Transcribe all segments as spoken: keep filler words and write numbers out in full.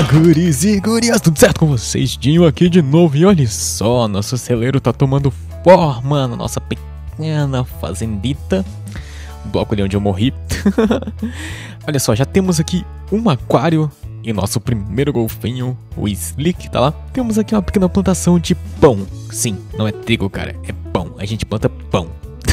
Fala, guris e gurias, tudo certo com vocês? Dinho aqui de novo e olha só, nosso celeiro tá tomando forma na nossa pequena fazendita, o bloco ali onde eu morri. Olha só, já temos aqui um aquário e nosso primeiro golfinho, o Slick, tá lá. Temos aqui uma pequena plantação de pão. Sim, não é trigo, cara, é pão, a gente planta pão.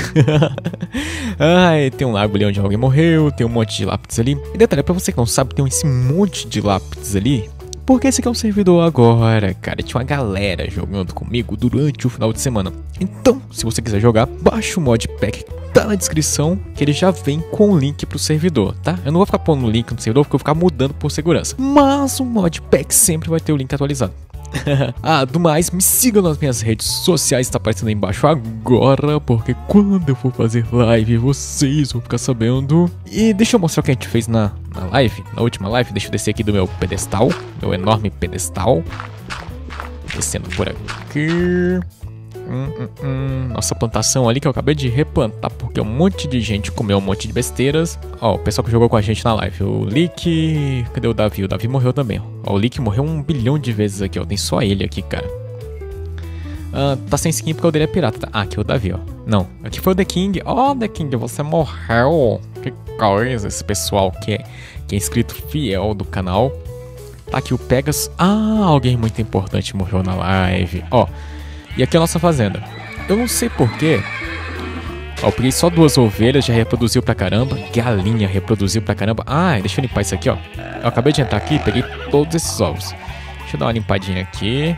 Ai, tem um lago ali onde alguém morreu, tem um monte de lápis ali. E detalhe, pra você que não sabe, tem esse monte de lápis ali porque esse aqui é um servidor agora, cara. Tinha uma galera jogando comigo durante o final de semana. Então, se você quiser jogar, baixa o modpack, tá na descrição, que ele já vem com o link pro servidor, tá? Eu não vou ficar pondo o link no servidor porque eu vou ficar mudando por segurança, mas o modpack sempre vai ter o link atualizado. Ah, do mais, me sigam nas minhas redes sociais, tá aparecendo aí embaixo agora, porque quando eu for fazer live, vocês vão ficar sabendo. E deixa eu mostrar o que a gente fez na, na live, na última live. Deixa eu descer aqui do meu pedestal, meu enorme pedestal. Descendo por aqui. Hum, hum, hum. Nossa plantação ali que eu acabei de replantar, porque um monte de gente comeu um monte de besteiras. Ó, o pessoal que jogou com a gente na live, o Lick... Cadê o Davi? O Davi morreu também, ó. O Lick morreu um bilhão de vezes aqui, ó. Tem só ele aqui, cara. Ah, tá sem skin porque o dele é pirata, tá? Ah, aqui é o Davi, ó. Não, aqui foi o The King. Ó, oh, The King, você morreu. Que coisa, esse pessoal que é, que é inscrito fiel do canal. Tá aqui o Pegas. Ah, alguém muito importante morreu na live. Ó. E aqui é a nossa fazenda. Eu não sei porquê. Ó, eu peguei só duas ovelhas, já reproduziu pra caramba. Galinha reproduziu pra caramba. Ah, deixa eu limpar isso aqui, ó. Eu acabei de entrar aqui e peguei todos esses ovos. Deixa eu dar uma limpadinha aqui.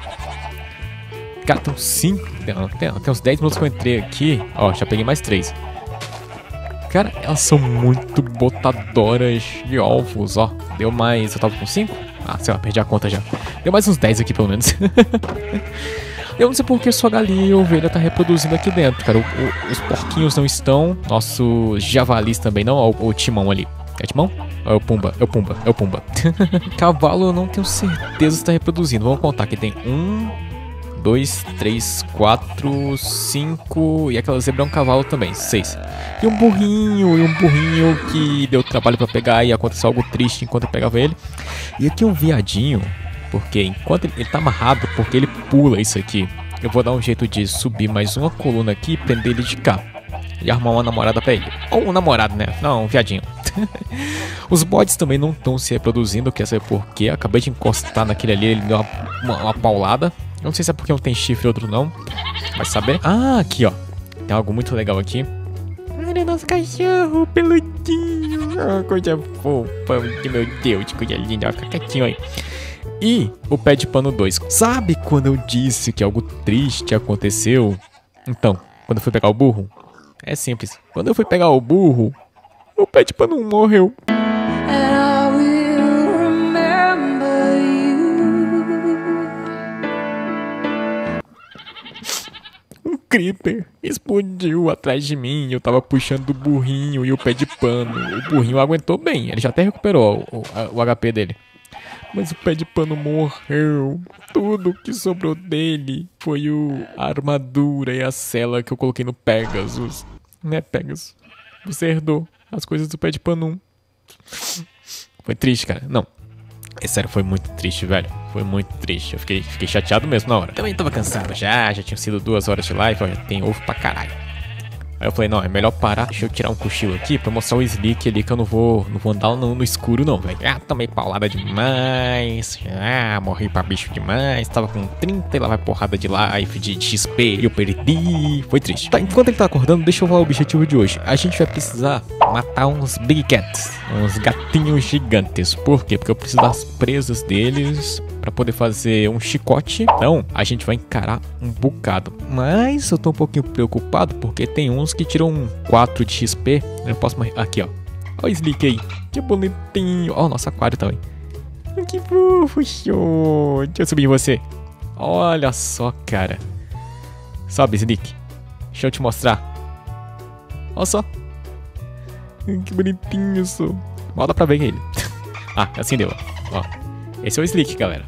Cara, tem uns cinco. Tem, tem, tem uns dez minutos que eu entrei aqui. Ó, já peguei mais três. Cara, elas são muito botadoras de ovos, ó. Deu mais... Eu tava com cinco? Ah, sei lá, perdi a conta já. Deu mais uns dez aqui, pelo menos. Eu não sei porque só galinha e ovelha tá reproduzindo aqui dentro, cara. O, o, os porquinhos não estão. Nossos javalis também não. Ó, o, o timão ali. É timão? Ou é o pumba? É o pumba. É o pumba. Cavalo eu não tenho certeza se tá reproduzindo. Vamos contar que tem um, dois, três, quatro, cinco. E aquela zebra é um cavalo também. Seis. E um burrinho. E um burrinho que deu trabalho pra pegar e aconteceu algo triste enquanto eu pegava ele. E aqui um viadinho. Porque enquanto ele, ele tá amarrado, porque ele pula isso aqui, eu vou dar um jeito de subir mais uma coluna aqui e prender ele de cá. E arrumar uma namorada pra ele. Ou um namorado, né? Não, um viadinho. Os bodes também não estão se reproduzindo, quer saber por quê. Acabei de encostar naquele ali, ele deu uma, uma, uma paulada. Eu não sei se é porque um tem chifre e outro não. Vai saber. Ah, aqui ó. Tem algo muito legal aqui. Olha nosso cachorro peludinho. Oh, coisa fofa. Meu Deus, que coisa linda. Fica quietinho aí. E o pé de pano dois. Sabe quando eu disse que algo triste aconteceu? Então, quando eu fui pegar o burro, é simples. Quando eu fui pegar o burro, o pé de pano um morreu. Um creeper explodiu atrás de mim. Eu tava puxando o burrinho e o pé de pano. O burrinho aguentou bem. Ele já até recuperou o, o, o H P dele. Mas o pé de pano morreu. Tudo que sobrou dele foi o, a armadura e a cela que eu coloquei no Pegasus. Né, Pegasus? Você herdou as coisas do pé de pano. Foi triste, cara. Não. É sério, foi muito triste, velho. Foi muito triste. Eu fiquei, fiquei chateado mesmo na hora. Também tava cansado já. Já tinha sido duas horas de live. Ó, já tem ovo pra caralho. Aí eu falei, não, é melhor parar, deixa eu tirar um cochilo aqui pra mostrar o Slick ali que eu não vou, não vou andar no, no escuro não, velho. Ah, tomei paulada demais, ah, morri pra bicho demais, tava com trinta e lá vai porrada de life, de, de X P, e eu perdi, foi triste. Tá, enquanto ele tá acordando, deixa eu falar o objetivo de hoje. A gente vai precisar matar uns Big Cats, uns gatinhos gigantes. Por quê? Porque eu preciso das presas deles pra poder fazer um chicote. Então, a gente vai encarar um bocado. Mas eu tô um pouquinho preocupado porque tem uns que tiram quatro de X P. Eu não posso morrer. Aqui, ó. Ó o Slick aí. Que bonitinho. Ó o nosso aquário também. Que fofo, show. Deixa eu subir em você. Olha só, cara. Sobe, Slick. Deixa eu te mostrar. Olha só. Que bonitinho, só. Mal dá pra ver ele. Ah, assim deu. Ó. Esse é o Slick, galera.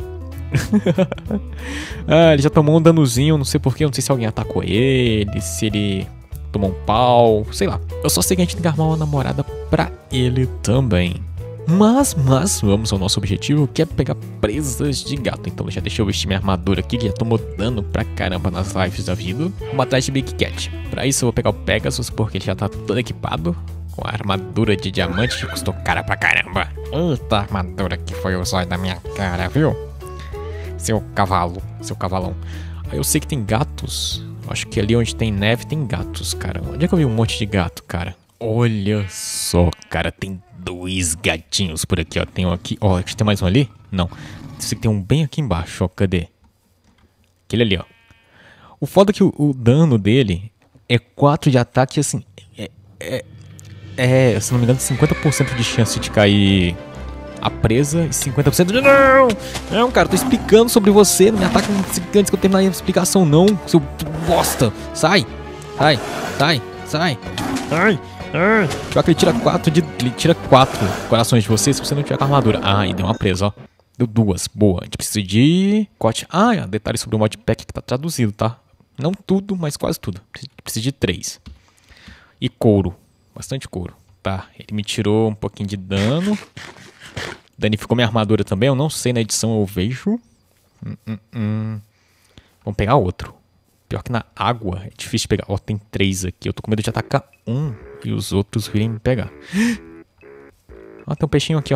Ah, ele já tomou um danozinho, não sei porquê, não sei se alguém atacou ele, se ele tomou um pau, sei lá. Eu só sei que a gente tem que arrumar uma namorada pra ele também. Mas, mas, vamos ao nosso objetivo, que é pegar presas de gato. Então já deixa eu vestir minha armadura aqui, que já tô mudando pra caramba nas lives da vida. Vamos atrás de Big Cat. Pra isso eu vou pegar o Pegasus, porque ele já tá todo equipado. Com a armadura de diamante, que custou cara pra caramba. Eita armadura que foi o zóio da minha cara, viu? Seu cavalo, seu cavalão. Aí eu sei que tem gatos. Acho que ali onde tem neve tem gatos, cara. Onde é que eu vi um monte de gato, cara? Olha só, cara, tem dois gatinhos por aqui, ó. Tem um aqui, ó, tem mais um ali? Não. Esse aqui tem um bem aqui embaixo, ó. Cadê? Aquele ali, ó. O foda é que o, o dano dele é quatro de ataque, assim, é, é, é, se não me engano, cinquenta por cento de chance de cair a presa e cinquenta por cento de... Não! Não, cara, tô explicando sobre você, não me ataca antes que eu terminar a explicação, não, seu bosta. Sai, sai, sai, sai, sai. Pior que ele tira quatro de. Ele tira quatro corações de você se você não tiver com armadura. Ah, e deu uma presa, ó. Deu duas. Boa. A gente precisa de. Cote. Ah, é, detalhe sobre o modpack que tá traduzido, tá? Não tudo, mas quase tudo. Precisa de três. E couro. Bastante couro. Tá. Ele me tirou um pouquinho de dano. Danificou minha armadura também. Eu não sei, na edição eu vejo. Hum, hum, hum. Vamos pegar outro. Pior que na água é difícil de pegar. Ó, tem três aqui. Eu tô com medo de atacar um e os outros virem me pegar. Ó, tem um peixinho aqui, ó.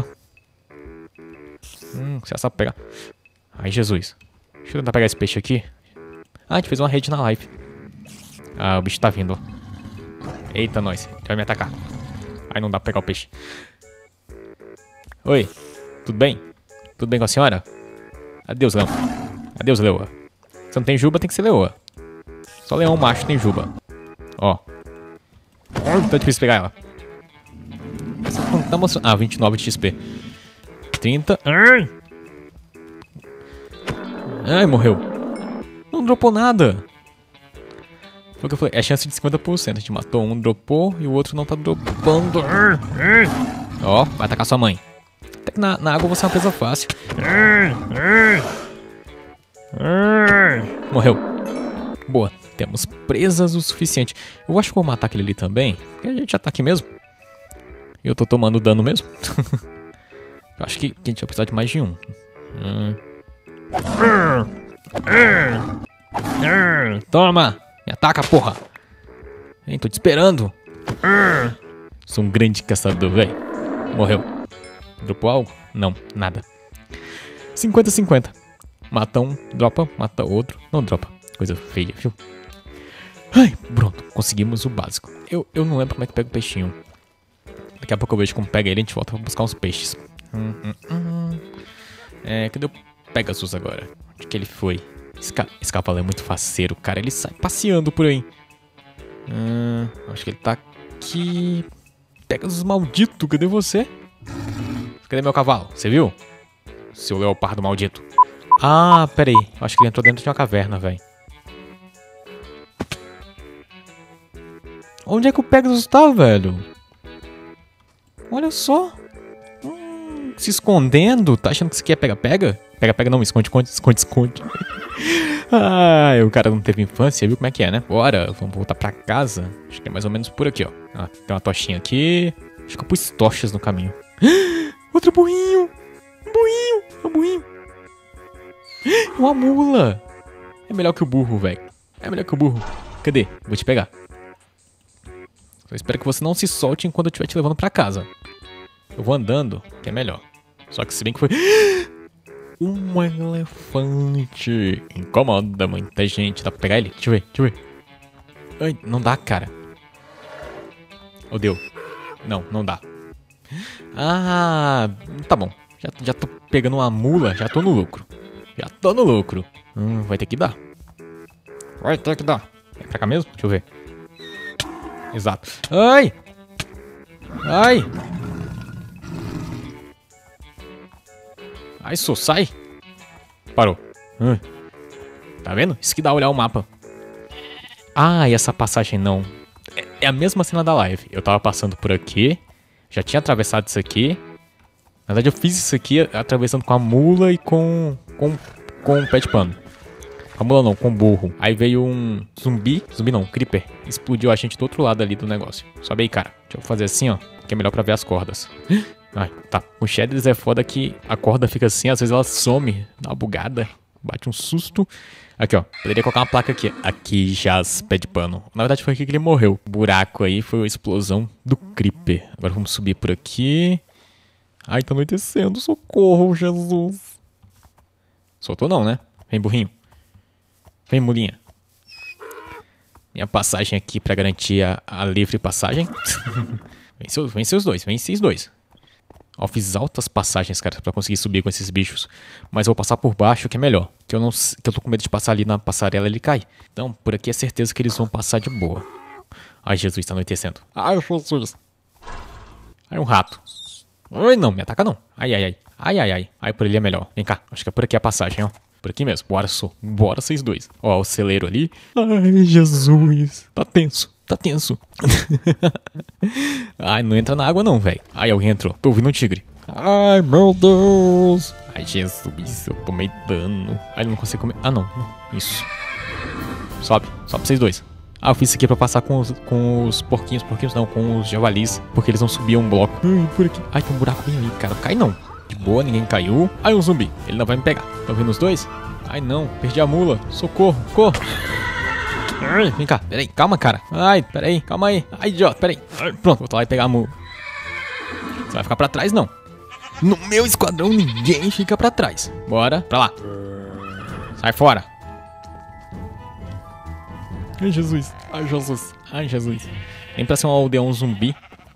Hum, você já sabe pegar. Ai, Jesus. Deixa eu tentar pegar esse peixe aqui. Ah, a gente fez uma rede na live. Ah, o bicho tá vindo, ó. Eita, nós. Ele vai me atacar. Ai, não dá pra pegar o peixe. Oi, tudo bem? Tudo bem com a senhora? Adeus, leão. Adeus, leoa. Se não tem juba, tem que ser leoa. Só leão macho tem juba. Ó. Tá difícil pegar ela. Tá mostrando. Ah, vinte e nove de X P. trinta. Ai! Ai, morreu. Não dropou nada. Foi o que eu falei. É chance de cinquenta por cento. A gente matou um, dropou. E o outro não tá dropando. Ó, vai atacar sua mãe. Até que na, na água você é uma presa fácil. Morreu. Boa. Temos presas o suficiente. Eu acho que vou matar aquele ali também. Porque a gente já tá aqui mesmo. E eu tô tomando dano mesmo. Eu acho que, que a gente vai precisar de mais de um. Hum. Toma! Me ataca, porra! Hein, tô te esperando. Sou um grande caçador, velho. Morreu. Dropou algo? Não, nada. cinquenta a cinquenta. Mata um, dropa, mata outro. Não dropa. Coisa feia, viu? Ai, pronto, conseguimos o básico. Eu, eu não lembro como é que pega o peixinho. Daqui a pouco eu vejo como pega ele e a gente volta pra buscar uns peixes. Hum, hum, hum. É, cadê o Pegasus agora? Onde que ele foi? Esse, ca... Esse cavalo é muito faceiro, cara. Ele sai passeando por aí. Hum, acho que ele tá aqui. Pegasus maldito, cadê você? Cadê meu cavalo? Você viu? Seu leopardo maldito. Ah, pera aí. Acho que ele entrou dentro de uma caverna, velho. Onde é que o Pegasus tá, velho? Olha só. Hum, se escondendo. Tá achando que isso aqui é pega-pega? Pega-pega não, esconde, esconde, esconde, esconde. Ah, o cara não teve infância, viu como é que é, né? Bora, vamos voltar pra casa. Acho que é mais ou menos por aqui, ó. Ah, tem uma tochinha aqui. Acho que eu pus tochas no caminho. Outro burrinho. Um burrinho. Um burrinho. Uma mula. É melhor que o burro, velho. É melhor que o burro. Cadê? Vou te pegar. Só espero que você não se solte enquanto eu estiver te levando pra casa. Eu vou andando, que é melhor. Só que se bem que foi... Um elefante. Incomoda muita gente. Dá pra pegar ele? Deixa eu ver, deixa eu ver. Ai, não dá, cara. Ou deu? Não, não dá. Ah, tá bom. Já, já tô pegando uma mula, já tô no lucro. Já tô no lucro. Hum, vai ter que dar. Vai ter que dar. É pra cá mesmo? Deixa eu ver. Exato. Ai! Ai! Ai, só sai. Parou. Hum. Tá vendo? Isso que dá olhar o mapa. Ah, e essa passagem não. É, é a mesma cena da live. Eu tava passando por aqui. Já tinha atravessado isso aqui. Na verdade eu fiz isso aqui atravessando com a mula e com com, com o pé de pano. Com a mula não, com o burro. Aí veio um zumbi. Zumbi não, creeper. Explodiu a gente do outro lado ali do negócio. Sobe aí, cara. Deixa eu fazer assim, ó. Que é melhor pra ver as cordas. Ai, tá. O Shaders é foda que a corda fica assim, às vezes ela some. Dá uma bugada. Bate um susto. Aqui, ó. Poderia colocar uma placa aqui. Aqui jaz pé de pano. Na verdade foi aqui que ele morreu. O buraco aí foi a explosão do creeper. Agora vamos subir por aqui. Ai, tá anoitecendo. Socorro, Jesus. Soltou não, né? Vem, burrinho. Vem, mulinha. Minha passagem aqui pra garantir a, a livre passagem. Vem, vem seus dois, vem esses dois. Ó, fiz altas passagens, cara, pra conseguir subir com esses bichos. Mas eu vou passar por baixo, que é melhor. Que eu, não, que eu tô com medo de passar ali na passarela e ele cai. Então, por aqui é certeza que eles vão passar de boa. Ai, Jesus, tá anoitecendo. Ai, Jesus. Ai, um rato. Ai, não, me ataca não. Ai, ai, ai. Ai, ai, ai. Ai, por ali é melhor. Vem cá, acho que é por aqui a passagem, ó. Por aqui mesmo. Bora, só. Bora, vocês dois. Ó, o celeiro ali. Ai, Jesus. Tá tenso. Tá tenso. Ai, não entra na água não, velho. Ai, alguém entrou. Tô ouvindo um tigre. Ai, meu Deus. Ai, Jesus, eu tomei dano. Ai, não consigo comer. Ah, não. Isso. Sobe. Sobe vocês dois. Ah, eu fiz isso aqui pra passar com os, com os porquinhos. Porquinhos não, com os javalis. Porque eles não subiam um bloco. Ai, por aqui. Ai, tem um buraco bem ali, cara. Não cai não. De boa, ninguém caiu. Ai, um zumbi. Ele não vai me pegar. Estão vendo os dois? Ai, não. Perdi a mula. Socorro. Corro. Ai, vem cá, peraí, calma, cara. Ai, peraí, calma aí. Ai, idiota, peraí. Ai, pronto, vou lá e pegar a mula. Você vai ficar pra trás, não. No meu esquadrão, ninguém fica pra trás. Bora, pra lá. Sai fora. Ai, Jesus. Ai, Jesus. Ai, Jesus. Vem pra ser um aldeão zumbi.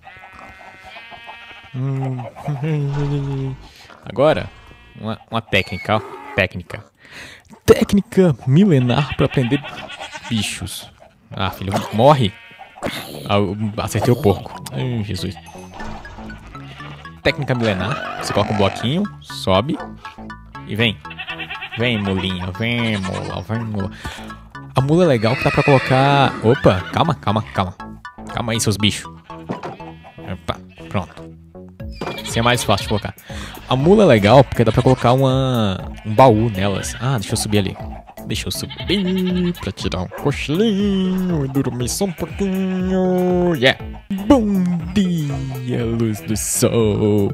Hum. Agora, uma, uma técnica, ó. Técnica. Técnica milenar pra prender bichos. Ah, filho, morre. Ah, eu acertei o porco. Ai, Jesus. Técnica milenar. Você coloca um bloquinho, sobe e vem. Vem, mulinha. Vem, mula. Vem, mula. A mula é legal que dá pra colocar... Opa, calma, calma, calma. Calma aí, seus bichos. Opa, pronto. Assim é mais fácil de colocar. A mula é legal porque dá pra colocar uma, um baú nelas. Ah, deixa eu subir ali. Deixa eu subir pra tirar um cochilinho e dormir só um pouquinho. Yeah! Bom dia, luz do sol.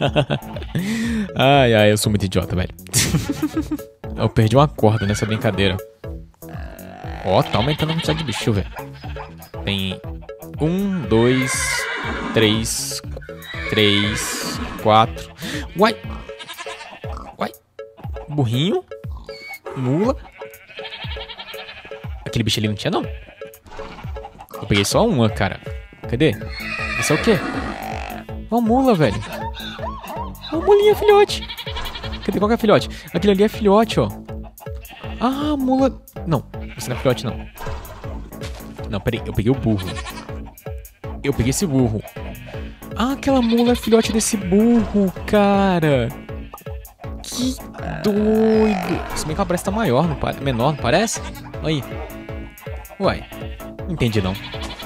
Ai, ai, eu sou muito idiota, velho. Eu perdi uma corda nessa brincadeira. Ó, tá aumentando a quantidade de bicho, velho. Tem um, dois, três, três, quatro. Uai! Uai! Burrinho. Mula. Aquele bicho ali não tinha, não. Eu peguei só uma, cara. Cadê? Isso é o quê? Uma mula, velho. Uma mulinha, filhote. Cadê? Qual que é filhote? Aquele ali é filhote, ó. Ah, mula... Não, você não é filhote, não. Não, peraí. Eu peguei o burro. Eu peguei esse burro. Ah, aquela mula é filhote desse burro, cara. Que doido. Se bem que ela parece estar maior, não parece? Menor, não parece? Aí. Uai. Não entendi, não.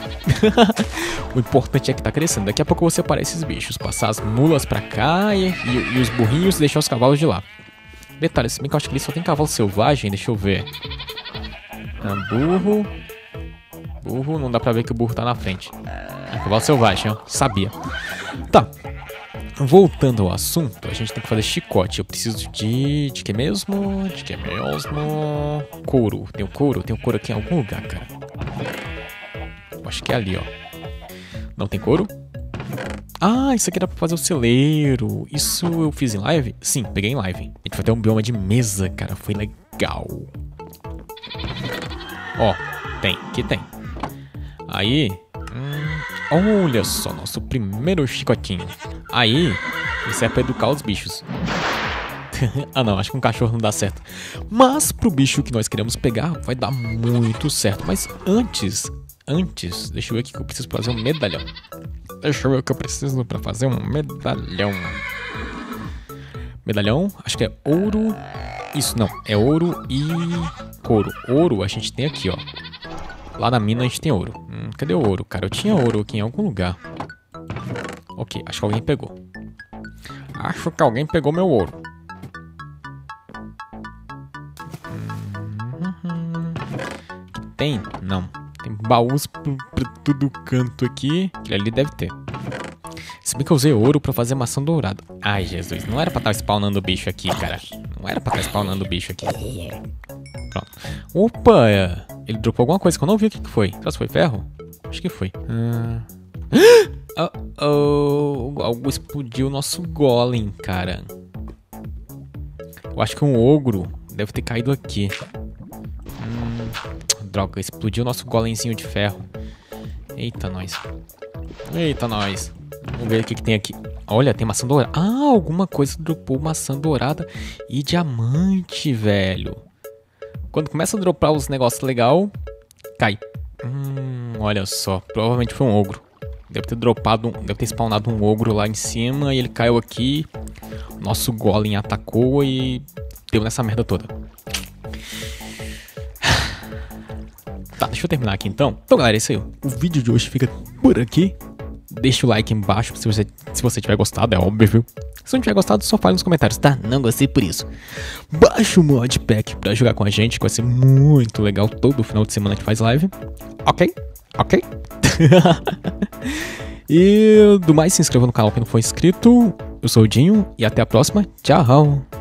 O importante é que tá crescendo. Daqui a pouco você separa esses bichos. Passar as mulas pra cá e, e, e os burrinhos e deixar os cavalos de lá. Detalhe, se bem que eu acho que ele só tem cavalo selvagem. Deixa eu ver. Ah, burro. Burro, não dá pra ver que o burro tá na frente. É cavalo selvagem, ó. Sabia. Tá. Voltando ao assunto, a gente tem que fazer chicote. Eu preciso de... De que mesmo? De que mesmo? Couro. Tem o couro? Tem o couro aqui em algum lugar, cara. Eu acho que é ali, ó. Não tem couro? Ah, isso aqui dá pra fazer o celeiro. Isso eu fiz em live? Sim, peguei em live. A gente vai ter um bioma de mesa, cara. Foi legal. Ó, tem. Aqui tem. Aí... Hum, olha só, nosso primeiro chicotinho. Aí, isso é pra educar os bichos. Ah não, acho que um cachorro não dá certo. Mas pro bicho que nós queremos pegar, vai dar muito certo. Mas antes, antes, deixa eu ver aqui que eu preciso fazer um medalhão. Deixa eu ver o que eu preciso pra fazer um medalhão. Medalhão, acho que é ouro. Isso, não, é ouro e couro. Ouro a gente tem aqui, ó. Lá na mina a gente tem ouro. Hum, cadê o ouro, cara? Eu tinha ouro aqui em algum lugar. Ok, acho que alguém pegou. Acho que alguém pegou meu ouro. tem? Não. Tem baús pra, pra todo canto aqui. Aquele ali deve ter. Se bem que eu usei ouro pra fazer maçã dourada. Ai, Jesus. Não era pra estar spawnando o bicho aqui, cara. Não era pra estar spawnando o bicho aqui. Pronto. Opa! Ele dropou alguma coisa que eu não vi o que, que foi. Será que foi ferro? Acho que foi. Ah... Oh, oh, algo explodiu o nosso golem, cara. Eu acho que um ogro deve ter caído aqui. Hum, droga, explodiu o nosso golemzinho de ferro. Eita, nós. Eita, nós. Vamos ver o que, que tem aqui. Olha, tem maçã dourada. Ah, alguma coisa dropou maçã dourada e diamante, velho. Quando começa a dropar os negócios legais, cai. Hum, olha só, provavelmente foi um ogro. Deve ter dropado, deve ter spawnado um ogro lá em cima e ele caiu aqui. Nosso golem atacou e deu nessa merda toda. Tá, deixa eu terminar aqui então. Então, galera, é isso aí. O vídeo de hoje fica por aqui. Deixa o like embaixo se você, se você tiver gostado, é óbvio. Se não tiver gostado, só fale nos comentários, tá? Não gostei por isso. Baixa o modpack pra jogar com a gente, que vai ser muito legal. Todo final de semana a gente faz live. Ok? Ok? E do mais, se inscreva no canal quem não for inscrito. Eu sou o Dinho e até a próxima. Tchau!